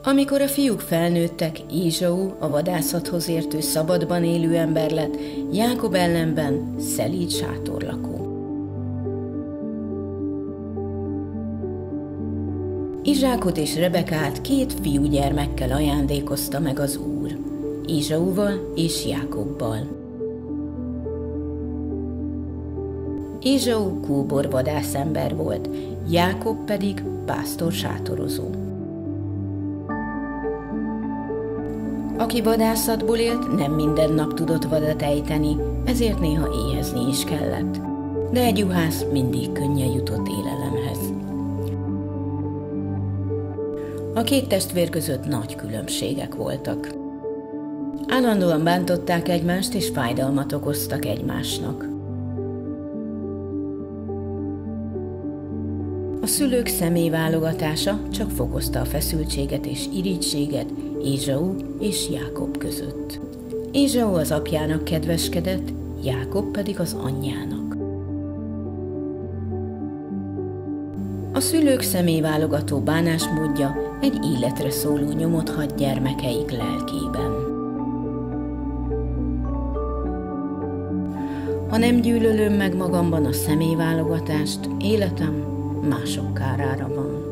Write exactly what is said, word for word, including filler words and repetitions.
Amikor a fiúk felnőttek, Ézsau, a vadászathoz értő szabadban élő ember lett, Jákob ellenben szelíd sátorlakó. Izsákot és Rebekát két fiúgyermekkel ajándékozta meg az Úr, Ézsauval és Jákobbal. Ézsau kóbor vadászember volt, Jákob pedig pásztor sátorozó. Aki vadászatból élt, nem minden nap tudott vadat ejteni, ezért néha éhezni is kellett. De egy juhász mindig könnyen jutott élelemhez. A két testvér között nagy különbségek voltak. Állandóan bántották egymást, és fájdalmat okoztak egymásnak. A szülők személyválogatása csak fokozta a feszültséget és irítséget Ézsau és Jákob között. Ézsau az apjának kedveskedett, Jákob pedig az anyjának. A szülők személyválogató bánásmódja egy életre szóló nyomot hagy gyermekeik lelkében. Ha nem gyűlölöm meg magamban a személyválogatást, életem mások kárára van.